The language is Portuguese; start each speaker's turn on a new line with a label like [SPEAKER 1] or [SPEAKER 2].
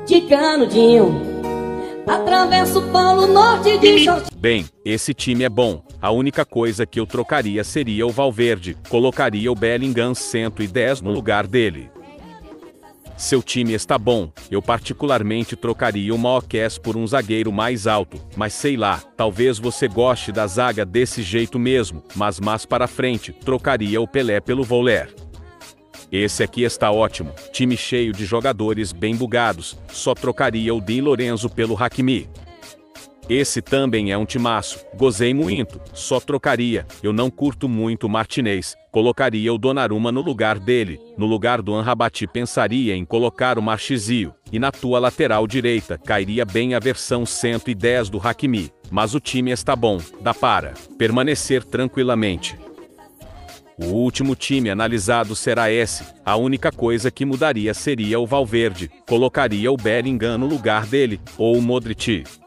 [SPEAKER 1] de canudinho, atravessa o Polo Norte de short.
[SPEAKER 2] Bem, esse time é bom. A única coisa que eu trocaria seria o Valverde. Colocaria o Bellingham 110 no lugar dele. Seu time está bom. Eu particularmente trocaria o Marquez por um zagueiro mais alto. Mas sei lá, talvez você goste da zaga desse jeito mesmo. Mas mais para frente, trocaria o Pelé pelo Voller. Esse aqui está ótimo. Time cheio de jogadores bem bugados. Só trocaria o Di Lorenzo pelo Hakimi. Esse também é um timaço. Gozei muito. Só trocaria. Eu não curto muito o Martinez. Colocaria o Donnarumma no lugar dele. No lugar do Amrabat pensaria em colocar o Marchisio. E na tua lateral direita cairia bem a versão 110 do Hakimi. Mas o time está bom. Dá para permanecer tranquilamente. O último time analisado será esse. A única coisa que mudaria seria o Valverde. Colocaria o Bellingham no lugar dele, ou o Modric.